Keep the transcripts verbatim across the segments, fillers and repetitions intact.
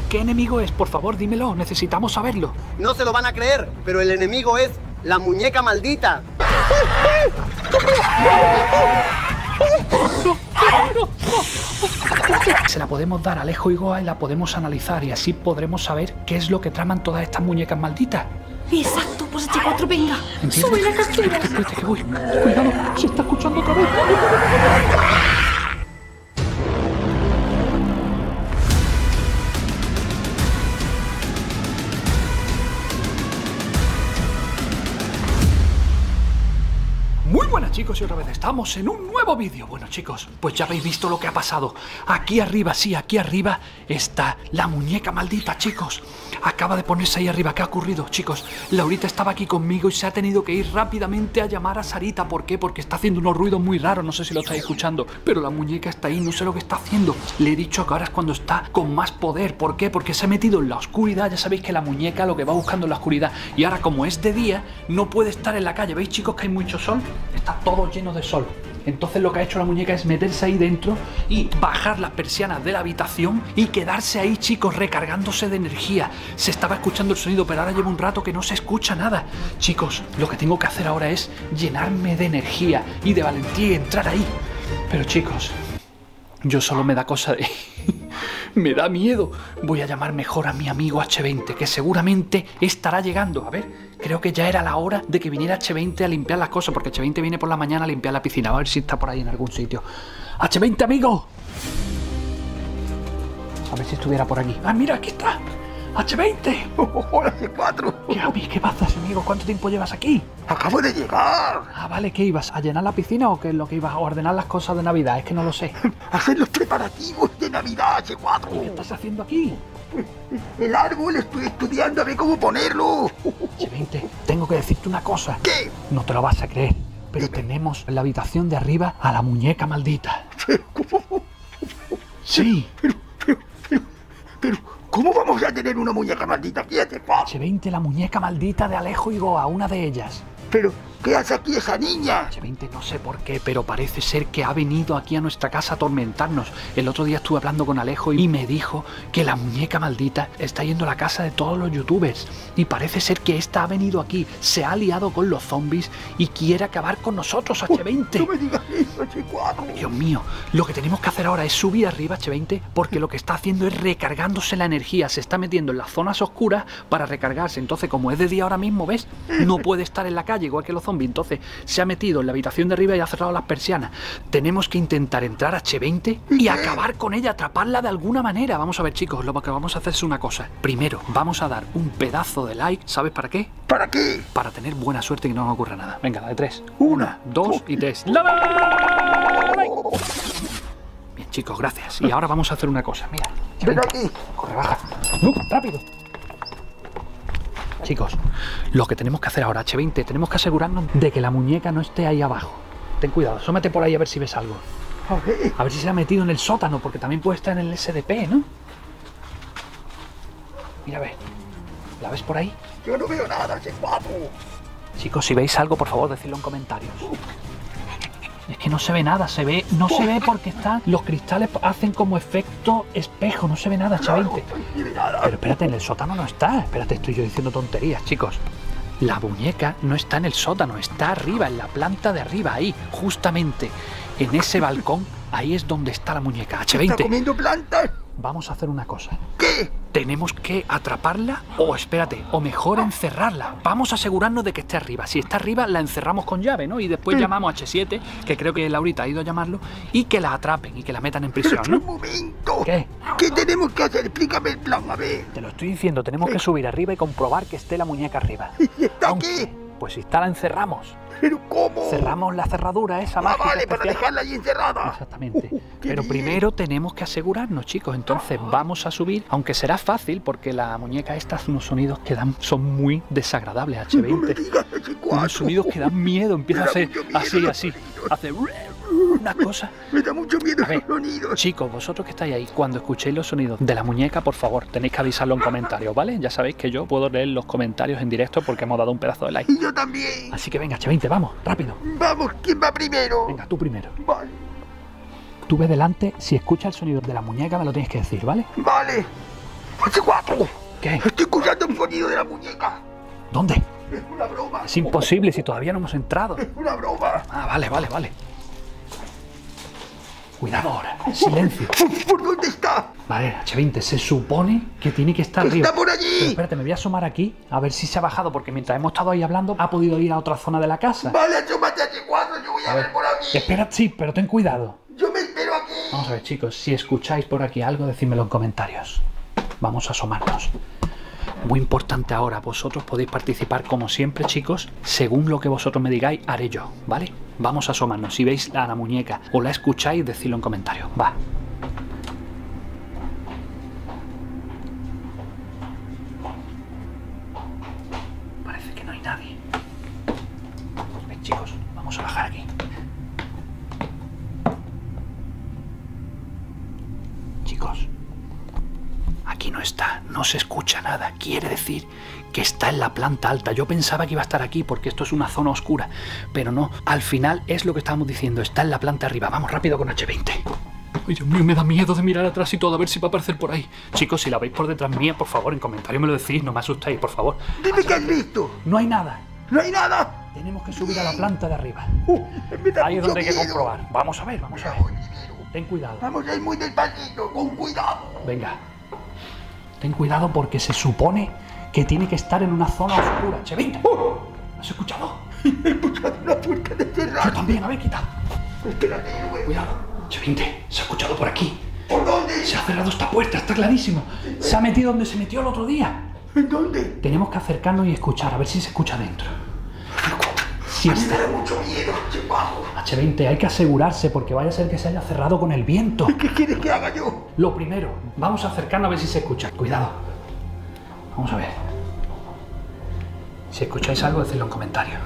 ¿Qué enemigo es? Por favor, dímelo. Necesitamos saberlo. No se lo van a creer, pero el enemigo es la muñeca maldita. Se la podemos dar a Alejo y Goa y la podemos analizar y así podremos saber qué es lo que traman todas estas muñecas malditas. Exacto, pues H cuatro, venga. ¿Entiendes? Sube la casquera. Espérate que voy. Cuidado, se está escuchando otra vez. Muy buenas chicos y otra vez estamos en un nuevo vídeo. Bueno chicos, pues ya habéis visto lo que ha pasado. Aquí arriba, sí, aquí arriba está la muñeca maldita, chicos. Acaba de ponerse ahí arriba. ¿Qué ha ocurrido, chicos? Laurita estaba aquí conmigo y se ha tenido que ir rápidamente a llamar a Sarita. ¿Por qué? Porque está haciendo unos ruidos muy raros, no sé si lo estáis escuchando, pero la muñeca está ahí, no sé lo que está haciendo. Le he dicho que ahora es cuando está con más poder. ¿Por qué? Porque se ha metido en la oscuridad. Ya sabéis que la muñeca lo que va buscando en la oscuridad. Y ahora como es de día, no puede estar en la calle. ¿Veis chicos que hay mucho sol? Está todo lleno de sol. Entonces lo que ha hecho la muñeca es meterse ahí dentro y bajar las persianas de la habitación y quedarse ahí, chicos, recargándose de energía. Se estaba escuchando el sonido, pero ahora lleva un rato que no se escucha nada. Chicos, lo que tengo que hacer ahora es llenarme de energía y de valentía y entrar ahí. Pero chicos, yo solo me da cosa de... me da miedo. Voy a llamar mejor a mi amigo H veinte, que seguramente estará llegando. A ver, creo que ya era la hora de que viniera H veinte a limpiar las cosas, porque H veinte viene por la mañana a limpiar la piscina. A ver si está por ahí en algún sitio. H veinte, amigo. A ver si estuviera por aquí. Ah, mira, aquí está. H veinte. Hola, H cuatro. ¿Qué, ¿Qué pasa, amigo? ¿Cuánto tiempo llevas aquí? Acabo de llegar. Ah, vale, ¿qué ibas? ¿A llenar la piscina o qué es lo que ibas? ¿A ordenar las cosas de Navidad? Es que no lo sé. Hacer los preparativos de Navidad, H cuatro. ¿Qué estás haciendo aquí? El árbol, estoy estudiando a ver cómo ponerlo. H veinte, tengo que decirte una cosa. ¿Qué? No te lo vas a creer, pero tenemos en la habitación de arriba a la muñeca maldita. ¿Cómo? Sí. Pero, pero, pero, pero, ¿cómo vamos a tener una muñeca maldita aquí, H cuatro? H veinte, la muñeca maldita de Alejo y Goa, una de ellas. Pero, ¿qué hace aquí esa niña? H veinte, no sé por qué, pero parece ser que ha venido aquí a nuestra casa a atormentarnos. El otro día estuve hablando con Alejo y me dijo que la muñeca maldita está yendo a la casa de todos los youtubers. Y parece ser que esta ha venido aquí, se ha aliado con los zombies y quiere acabar con nosotros, H veinte. No me digas eso, H cuatro. Dios mío, lo que tenemos que hacer ahora es subir arriba, H veinte, porque lo que está haciendo es recargándose la energía. Se está metiendo en las zonas oscuras para recargarse. Entonces, como es de día ahora mismo, ¿ves? No puede estar en la calle igual que los zombies. Entonces se ha metido en la habitación de arriba y ha cerrado las persianas. Tenemos que intentar entrar a H veinte y acabar con ella, atraparla de alguna manera. Vamos a ver, chicos, lo que vamos a hacer es una cosa. Primero, vamos a dar un pedazo de like. ¿Sabes para qué? ¿Para qué? Para tener buena suerte y que no nos ocurra nada. Venga, de tres. Una, dos y tres. ¡Like! Bien, chicos, gracias. Y ahora vamos a hacer una cosa. Mira. Ven aquí. Corre, baja. ¡No! ¡Rápido! Chicos, lo que tenemos que hacer ahora, H veinte, tenemos que asegurarnos de que la muñeca no esté ahí abajo. Ten cuidado, asómate por ahí a ver si ves algo. A ver. A ver si se ha metido en el sótano, porque también puede estar en el S D P, ¿no? Mira, a ver. ¿La ves por ahí? Yo no veo nada, H cuatro. Chicos, si veis algo, por favor, decidlo en comentarios. Es que no se ve nada, se ve, no se ve porque están, los cristales hacen como efecto espejo, no se ve nada, H veinte. Pero espérate, en el sótano no está, espérate, estoy yo diciendo tonterías, chicos. La muñeca no está en el sótano, está arriba, en la planta de arriba, ahí, justamente, en ese balcón, ahí es donde está la muñeca, H veinte. ¿Está comiendo plantas? Vamos a hacer una cosa. ¿Qué? Tenemos que atraparla o, espérate, o mejor encerrarla. Vamos a asegurarnos de que esté arriba. Si está arriba, la encerramos con llave, ¿no? Y después llamamos a H siete, que creo que Laurita ha ido a llamarlo, y que la atrapen y que la metan en prisión, Pero, ¿no? un momento. ¿Qué? ¿Qué tenemos que hacer? Explícame el plan, a ver. Te lo estoy diciendo, tenemos que subir arriba y comprobar que esté la muñeca arriba. ¿Y está Aunque, aquí? pues si está, la encerramos. ¿Pero cómo? Cerramos la cerradura esa Ah, mágica vale, para especial. dejarla ahí encerrada. Exactamente. Qué Pero bien. primero tenemos que asegurarnos, chicos. Entonces vamos a subir, aunque será fácil porque la muñeca estas, unos sonidos que dan, son muy desagradables, H No me veinte. digas, H cuatro. Unos sonidos que dan miedo, empieza a Me da hacer mucho miedo así, los así. sonidos. Hace una cosa. Me da mucho miedo A ver, esos sonidos. chicos, vosotros que estáis ahí, cuando escuchéis los sonidos de la muñeca, por favor, tenéis que avisarlo en comentarios, ¿vale? Ya sabéis que yo puedo leer los comentarios en directo porque hemos dado un pedazo de like. Y yo también. Así que venga, H veinte, vamos, rápido. Vamos, ¿quién va primero? Venga, tú primero. Vale. Tú ve delante, si escuchas el sonido de la muñeca me lo tienes que decir, ¿vale? Vale. Hace cuatro. ¿Qué? Estoy escuchando el sonido de la muñeca. ¿Dónde? Es una broma. Es imposible si todavía no hemos entrado. Es una broma. Ah, vale, vale, vale. Cuidado ahora. Silencio. ¿Por dónde está? Vale, H veinte, se supone que tiene que estar arriba. ¡Está por allí! Pero espérate, me voy a asomar aquí a ver si se ha bajado, porque mientras hemos estado ahí hablando ha podido ir a otra zona de la casa. Vale, asómate a H cuatro, yo voy a, A ver ver, por aquí. espera, sí, pero ten cuidado. Yo me espero aquí. Vamos a ver, chicos, si escucháis por aquí algo, decídmelo en comentarios. Vamos a asomarnos. Muy importante ahora, vosotros podéis participar como siempre, chicos. Según lo que vosotros me digáis, haré yo, ¿vale? Vamos a asomarnos. Si veis a la muñeca o la escucháis, decidlo en comentarios. Va. Parece que no hay nadie. Ven, chicos, vamos a bajar aquí. Chicos, aquí no está, no se escucha nada. Quiere decir que está en la planta alta. Yo pensaba que iba a estar aquí porque esto es una zona oscura, pero no. Al final es lo que estábamos diciendo, está en la planta arriba. Vamos rápido con H veinte. Ay, Dios mío, me da miedo de mirar atrás y todo, a ver si va a aparecer por ahí. Chicos, si la veis por detrás mía, por favor, en comentarios me lo decís, no me asustéis, por favor. Dime qué has visto. No hay nada. No hay nada. Tenemos que subir a la planta de arriba. Uh, me da Ahí es mucho donde hay que miedo. comprobar. Vamos a ver, vamos a ver. Ten cuidado. Vamos a ir muy despacito, con cuidado. Venga. Ten cuidado porque se supone que tiene que estar en una zona oscura. H veinte. Uh, ¿Has escuchado? he escuchado una puerta de Yo cerrar. también, a ver, quita. Espérate, güey. Cuidado. H veinte, se ha escuchado por aquí. ¿Por dónde? Se ha cerrado esta puerta, está clarísimo. Se ha metido donde se metió el otro día. ¿En dónde? Tenemos que acercarnos y escuchar, a ver si se escucha dentro. Sí A mí me está. da mucho miedo, che guapo. H veinte, hay que asegurarse porque vaya a ser que se haya cerrado con el viento. ¿Qué quieres que haga yo? Lo primero, vamos a acercarnos a ver si se escucha. Cuidado. Vamos a ver. Si escucháis algo, decidlo en comentarios.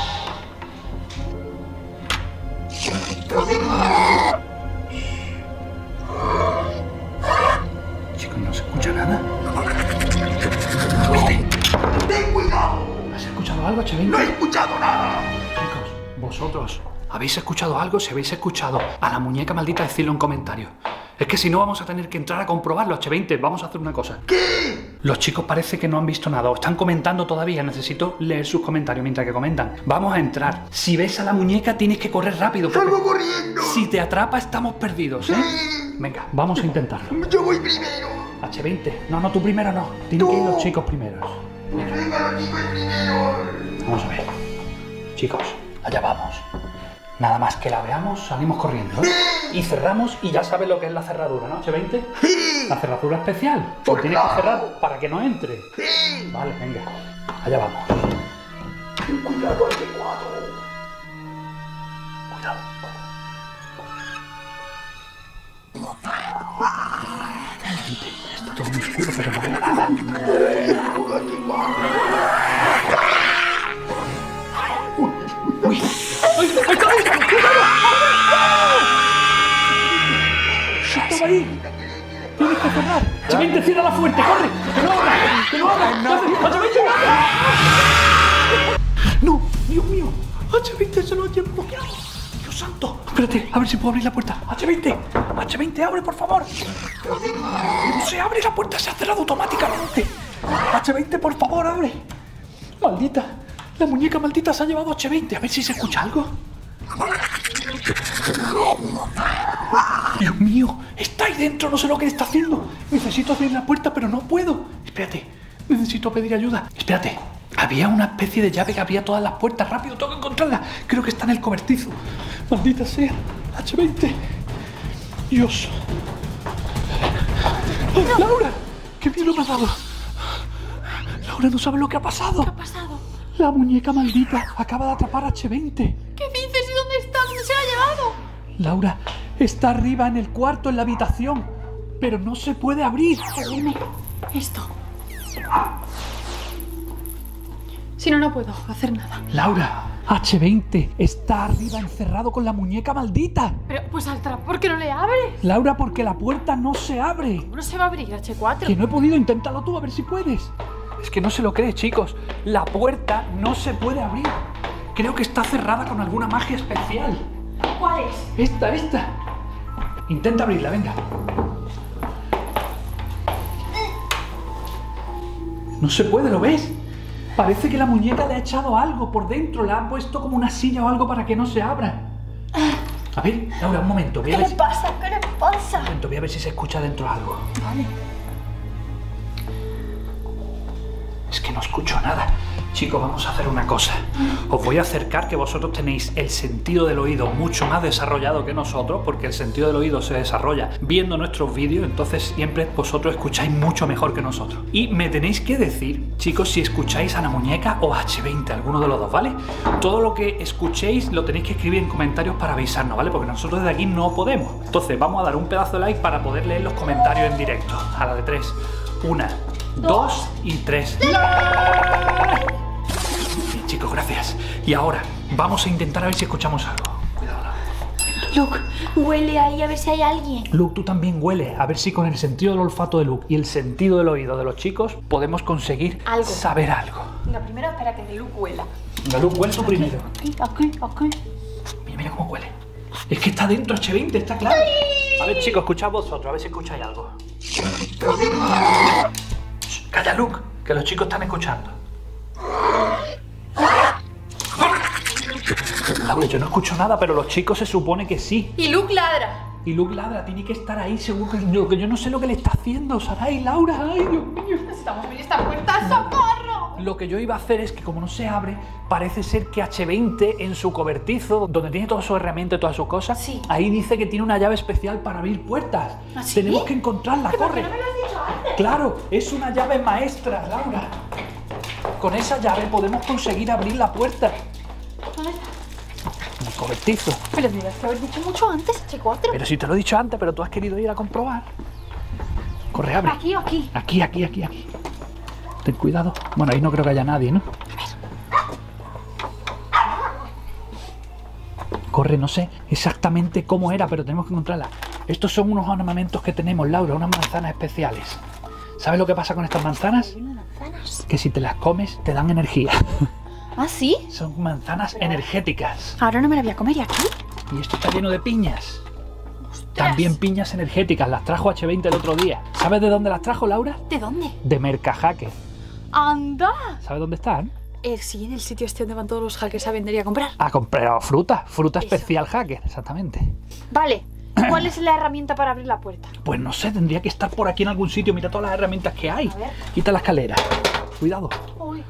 Chicos, no se escucha nada. ¡Ten cuidado! ¿Has escuchado algo, H veinte? No he escuchado nada. Chicos, vosotros, ¿habéis escuchado algo? Si habéis escuchado a la muñeca maldita, decidlo en comentarios. Es que si no vamos a tener que entrar a comprobarlo, H veinte. Vamos a hacer una cosa. ¿Qué? Los chicos parece que no han visto nada o están comentando todavía. Necesito leer sus comentarios mientras que comentan. Vamos a entrar. Si ves a la muñeca tienes que correr rápido. porque ¡Salgo corriendo! Si te atrapa estamos perdidos, ¿eh? Sí. Venga, vamos a intentarlo. Yo voy primero. H veinte. No, no, tú primero no. Tienen que ir los chicos primeros. Venga, Venga, los chicos primero. vamos a ver. Chicos, allá vamos. Nada más que la veamos, salimos corriendo, ¿eh? Y cerramos y ya sabes lo que es la cerradura, ¿no, H veinte? Sí. La cerradura especial. Pues Lo tienes que claro. cerrar para que no entre. Sí. Vale, venga. Allá vamos. Ten cuidado, H cuatro. Cuidado. Gente, está todo muy oscuro, pero no veo nada. ¡Uy! ¡Ay! ¡Ay, cabrón! ¡Estaba ahí! ¡Tienes que cerrar! ¡H veinte, ciérrala fuerte! ¡Corre! ¡Que no abra! ¡Que no abra! ¡H veinte! ¡No! ¡Dios mío! ¡H veinte se lo ha llevado! ¡Dios santo! Espérate, a ver si puedo abrir la puerta. ¡H veinte! ¡H veinte, abre, por favor! ¡No se abre la puerta! ¡Se ha cerrado automáticamente! ¡H veinte, por favor, abre! ¡Maldita! La muñeca maldita se ha llevado a H veinte. A ver si se escucha algo. Dios mío, está ahí dentro, no sé lo que está haciendo. Necesito abrir la puerta, pero no puedo. Espérate, necesito pedir ayuda. Espérate, había una especie de llave que abría todas las puertas. Rápido, tengo que encontrarla. Creo que está en el cobertizo. Maldita sea, H veinte. Dios. ¡Ay, Laura! ¡Qué miedo me ha dado! Laura, no sabes lo que ha pasado. ¿Qué ha pasado? La muñeca maldita acaba de atrapar a H veinte. ¿Qué dices? ¿Y dónde está? ¿Dónde se la ha llevado? Laura, está arriba en el cuarto, en la habitación, pero no se puede abrir. Dime esto. Si no, no puedo hacer nada. Laura, H veinte está arriba encerrado con la muñeca maldita. Pero, pues Altra, ¿por qué no le abres? Laura, porque la puerta no se abre. ¿Cómo no se va a abrir, H cuatro? Que no he podido, inténtalo tú, a ver si puedes. Es que no se lo cree, chicos. La puerta no se puede abrir. Creo que está cerrada con alguna magia especial. ¿Cuál es? Esta, esta. Intenta abrirla, venga. No se puede, ¿lo ves? Parece que la muñeca le ha echado algo por dentro. Le ha puesto como una silla o algo para que no se abra. A ver, Laura, un momento. Voy a ¿Qué ver le si... pasa? ¿Qué le pasa? Un momento, voy a ver si se escucha dentro algo. Vale. Es que no escucho nada. Chicos, vamos a hacer una cosa. Os voy a acercar, que vosotros tenéis el sentido del oído mucho más desarrollado que nosotros, porque el sentido del oído se desarrolla viendo nuestros vídeos, entonces siempre vosotros escucháis mucho mejor que nosotros. Y me tenéis que decir, chicos, si escucháis a la muñeca o a hache veinte, alguno de los dos, ¿vale? Todo lo que escuchéis lo tenéis que escribir en comentarios para avisarnos, ¿vale? Porque nosotros desde aquí no podemos. Entonces vamos a dar un pedazo de like para poder leer los comentarios en directo. A la de tres. Una, dos y tres. Bien, chicos, gracias. Y ahora vamos a intentar a ver si escuchamos algo. Cuidado, Laura. Luke, huele ahí a ver si hay alguien. Luke, tú también huele. A ver si con el sentido del olfato de Luke y el sentido del oído de los chicos podemos conseguir Algo. saber algo. Venga, primero espera que Luke huela. Venga, Luke, huele tú primero. Aquí, aquí, aquí. Mira, mira cómo huele. Es que está dentro hache veinte, está claro. A ver, chicos, escuchad vosotros, a ver si escucháis algo. Calla, Luke, que los chicos están escuchando. Laura, yo no escucho nada, pero los chicos se supone que sí. Y Luke ladra. Y Luke ladra, tiene que estar ahí, seguro que yo, que yo no sé lo que le está haciendo, Sarai, Laura, ay, Dios mío. Necesitamos abrir esta puerta, ¡socorro! Lo que yo iba a hacer es que como no se abre, parece ser que hache veinte en su cobertizo, donde tiene toda su herramienta y todas sus cosas, Sí. ahí dice que tiene una llave especial para abrir puertas. ¿Ah, sí? Tenemos que encontrarla, ¿Por qué corre. no me lo has dicho antes? Claro, es una llave maestra, Laura. Con esa llave podemos conseguir abrir la puerta. ¿Dónde está? En el cobertizo. Pero tendrías que haber dicho mucho antes, hache cuatro. Pero si te lo he dicho antes, pero tú has querido ir a comprobar. Corre, abre. Aquí o aquí. Aquí, aquí, aquí, aquí. Ten cuidado. Bueno, ahí no creo que haya nadie, ¿no? Corre, no sé exactamente cómo era, pero tenemos que encontrarla. Estos son unos ornamentos que tenemos, Laura, unas manzanas especiales. ¿Sabes lo que pasa con estas manzanas? Manzanas. Que si te las comes, te dan energía. ¿Ah, sí? Son manzanas energéticas. Ahora no me la voy a comer, ¿y aquí? Y esto está lleno de piñas. También piñas energéticas. Las trajo hache veinte el otro día. ¿Sabes de dónde las trajo, Laura? ¿De dónde? De Mercajaque. ¡Anda! ¿Sabes dónde están? Eh, sí, en el sitio este donde van todos los hackers a vender y a comprar. A comprar fruta. Fruta Eso. especial hacker, exactamente. Vale. ¿Cuál es la herramienta para abrir la puerta? Pues no sé, tendría que estar por aquí en algún sitio. Mira todas las herramientas que hay. A ver. Quita la escalera. Cuidado. Uy.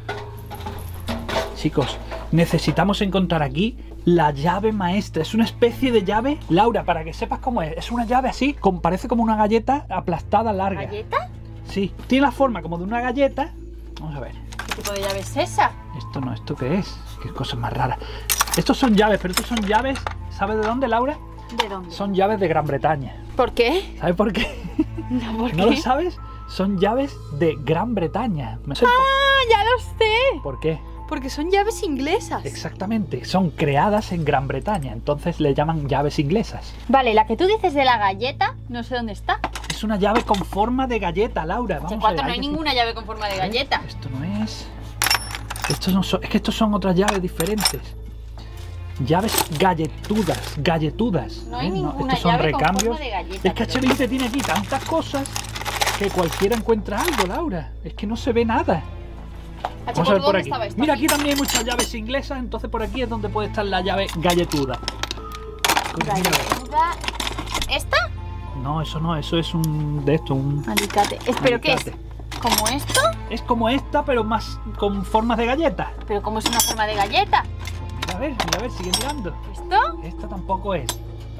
Chicos, necesitamos encontrar aquí la llave maestra. Es una especie de llave, Laura, para que sepas cómo es. Es una llave así, con, parece como una galleta aplastada larga. ¿Galleta? Sí, tiene la forma como de una galleta. Vamos a ver. ¿Qué tipo de llave es esa? Esto no, ¿esto qué es? Qué cosas más raras. Estos son llaves, pero estos son llaves, ¿sabes de dónde, Laura? ¿De dónde? Son llaves de Gran Bretaña. ¿Por qué? ¿Sabes por qué? No, ¿por ¿No qué? lo sabes? Son llaves de Gran Bretaña. Me sé- ¡Ah, ya lo sé! ¿Por qué? Porque son llaves inglesas. Exactamente, son creadas en Gran Bretaña, entonces le llaman llaves inglesas. Vale, la que tú dices de la galleta, no sé dónde está. Es una llave con forma de galleta, Laura. Vamos hache a cuatro, ver, no hay hay que- ninguna llave con forma de galleta. Esto no es. Estos no son. Es que estos son otras llaves diferentes. Llaves galletudas, galletudas. No hay ¿eh? ninguna estos son llave con recambios. forma de galleta, Es que pero- hache veinte tiene aquí tantas cosas que cualquiera encuentra algo, Laura. Es que no se ve nada. Hache Vamos a ver cuatro, por ¿dónde aquí. estaba esto? Mira, aquí también hay muchas llaves inglesas, entonces por aquí es donde puede estar la llave galletuda. Mira, mira. Galletuda. ¿Esta? No, eso no, eso es un de esto, un Alicate. Es- ¿Pero qué es? alicate. ¿Como esto? Es como esta, pero más con formas de galleta. ¿Pero cómo es una forma de galleta? Mira a ver, mira a ver, sigue mirando. ¿Esto? Esta tampoco es.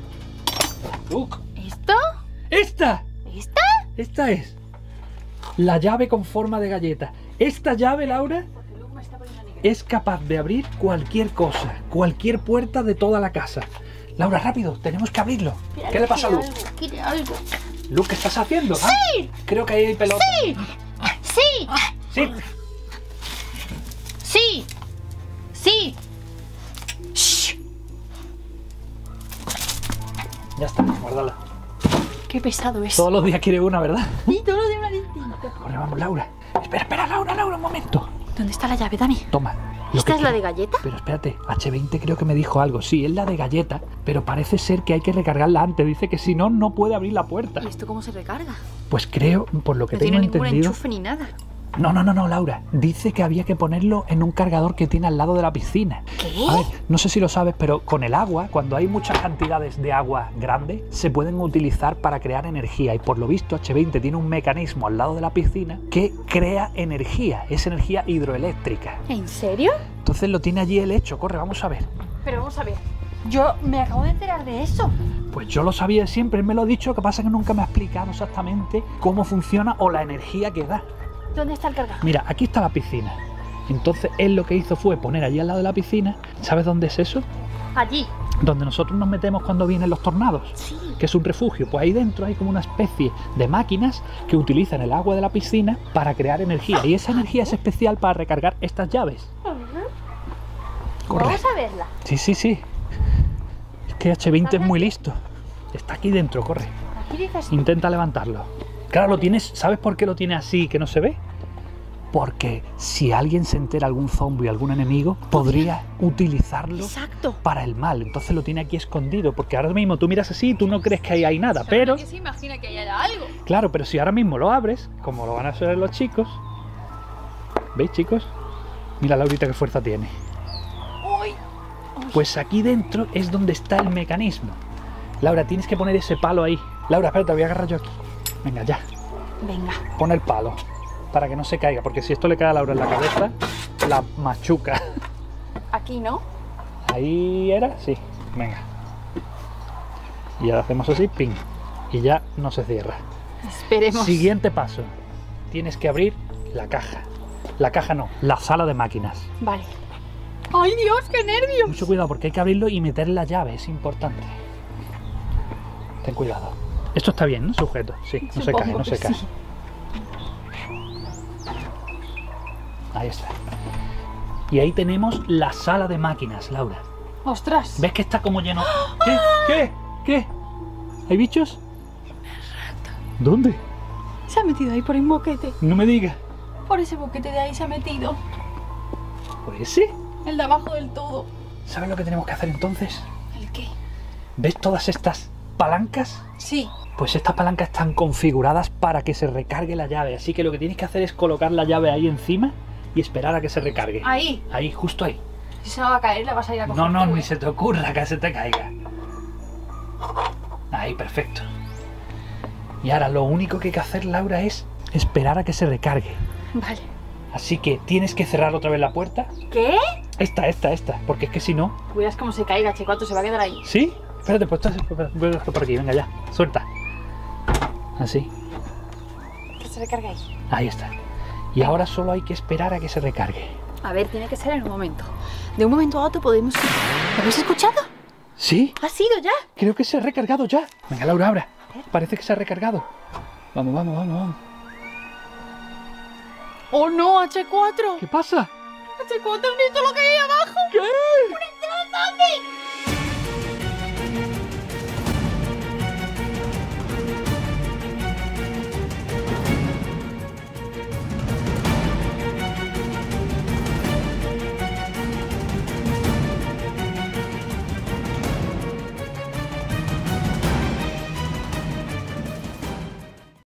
Look. ¿Esto? ¡Esta! ¿Esta? Esta es la llave con forma de galleta. Esta llave, Laura, es capaz de abrir cualquier cosa, cualquier puerta de toda la casa. Laura, rápido, tenemos que abrirlo. ¿Qué le pasa a Luke? Quiere algo. Luke, ¿qué estás haciendo? ¡Sí! Ah, creo que ahí hay pelota. ¡Sí! ¡Sí! Sí. ¡Sí! ¡Sí! ¡Shh! Ya está, guárdala. ¡Qué pesado es! Todos los días quiere una, ¿verdad? Y todo lo de una distinta. Corre, vamos, Laura. Espera, espera, Laura, Laura, un momento. ¿Dónde está la llave, Dani? Toma. lo ¿Esta que es la de quiero. galleta? Pero espérate, hache veinte creo que me dijo algo. Sí, es la de galleta, pero parece ser que hay que recargarla antes. Dice que si no, no puede abrir la puerta. ¿Y esto cómo se recarga? Pues creo, por lo que No tengo tiene ningún entendido, enchufe ni nada. No, no, no, no, Laura. Dice que había que ponerlo en un cargador que tiene al lado de la piscina. ¿Qué? A ver, no sé si lo sabes, pero con el agua, cuando hay muchas cantidades de agua grande, se pueden utilizar para crear energía. Y por lo visto, H veinte tiene un mecanismo al lado de la piscina que crea energía. Es energía hidroeléctrica. ¿En serio? Entonces lo tiene allí él hecho. Corre, vamos a ver. Pero vamos a ver. Yo me acabo de enterar de eso. Pues yo lo sabía siempre, él me lo ha dicho, lo que pasa es que nunca me ha explicado exactamente cómo funciona o la energía que da. ¿Dónde está el cargador? Mira, aquí está la piscina. Entonces él lo que hizo fue poner allí al lado de la piscina. ¿Sabes dónde es eso? Allí. Donde nosotros nos metemos cuando vienen los tornados. Sí. Que es un refugio. Pues ahí dentro hay como una especie de máquinas que utilizan el agua de la piscina para crear energía. Y esa energía es especial para recargar estas llaves. Corre. Vamos a verla. Sí, sí, sí. Es que H veinte es muy listo. Está aquí dentro, corre. Aquí dices... Intenta levantarlo. Claro, lo tienes. ¿Sabes por qué lo tiene así que no se ve? Porque si alguien se entera, algún zombie, algún enemigo, podría utilizarlo Exacto. para el mal. Entonces lo tiene aquí escondido. Porque ahora mismo tú miras así y tú no crees que ahí hay nada. Pero, Que se imagina que haya algo. claro, pero si ahora mismo lo abres, como lo van a hacer los chicos. ¿Veis, chicos? Mira, Laurita, qué fuerza tiene. Uy. Pues aquí dentro es donde está el mecanismo. Laura, tienes que poner ese palo ahí. Laura, espérate, voy a agarrar yo aquí. Venga, ya. Venga. Pon el palo para que no se caiga, porque si esto le cae a Laura en la cabeza, la machuca. Aquí, ¿no? Ahí era, sí. Venga. Y ahora hacemos así, ping. Y ya no se cierra. Esperemos. Siguiente paso. Tienes que abrir la caja. La caja no, la sala de máquinas. Vale. ¡Ay, Dios, qué nervios! Mucho cuidado porque hay que abrirlo y meter la llave, es importante. Ten cuidado. Esto está bien, ¿no? Sujeto. Sí, no se Supongo cae, no que se cae. sí. Ahí está. Y ahí tenemos la sala de máquinas, Laura. ¡Ostras! ¿Ves que está como lleno? ¿Qué? ¿Qué? ¿Qué? ¿Hay bichos? ¿Dónde? Se ha metido ahí por un boquete. No me digas. Por ese boquete de ahí se ha metido. ¿Por ese? El de abajo del todo. ¿Sabes lo que tenemos que hacer entonces? ¿El qué? ¿Ves todas estas palancas? Sí. Pues estas palancas están configuradas para que se recargue la llave. Así que lo que tienes que hacer es colocar la llave ahí encima y esperar a que se recargue. Ahí. Ahí, justo ahí. Si se me va a caer, la vas a ir a coger. No, no, tú, ni ¿eh? se te ocurra que se te caiga. Ahí, perfecto. Y ahora lo único que hay que hacer, Laura, es esperar a que se recargue. Vale. Así que tienes que cerrar otra vez la puerta. ¿Qué? Esta, esta, esta. Porque es que si no... Cuidas cómo se caiga, H cuatro, se va a quedar ahí. ¿Sí? Espérate, pues estás voy a por aquí. Venga, ya. Suelta. Así. Que se recargue ahí. Ahí está. Y ahora solo hay que esperar a que se recargue. A ver, tiene que ser en un momento. De un momento a otro podemos... ¿Lo habéis escuchado? ¿Sí? ¿Ha sido ya? Creo que se ha recargado ya. Venga, Laura, abra. Parece que se ha recargado. Vamos, vamos, vamos, vamos. ¡Oh no, H cuatro! ¿Qué pasa? H cuatro, ¿has visto lo que hay ahí abajo?